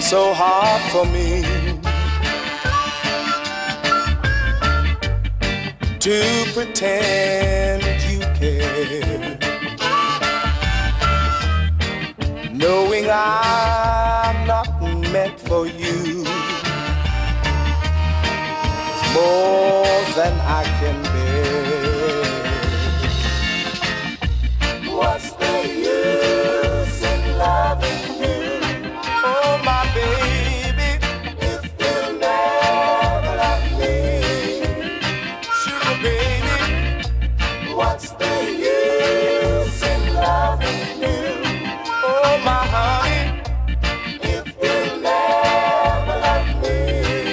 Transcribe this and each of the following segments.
so hard for me to pretend you care, knowing I'm not meant for you. It's more than I can bear. What's the use in loving you? Oh, my baby, if you'll never love me. Sugar baby, what's the use in loving you? Oh, my honey, if you'll never love me.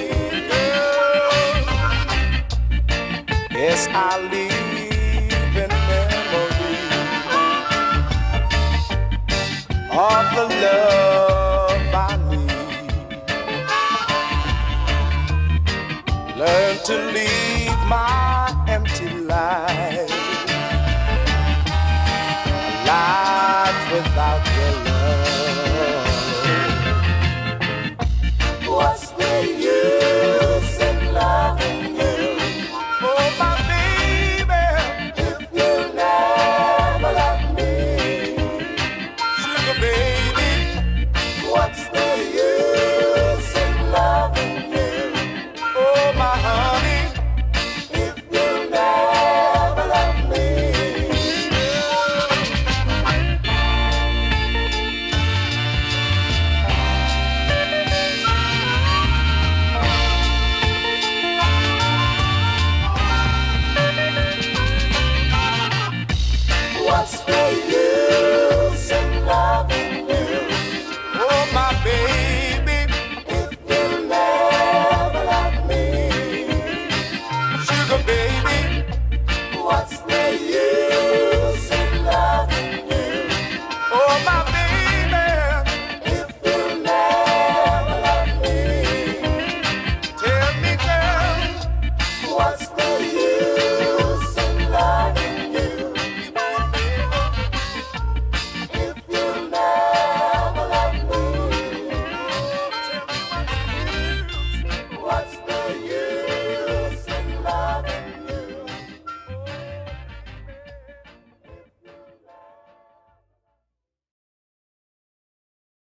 Yes, I'll live in memory of the love I need. Learn to leave my empty life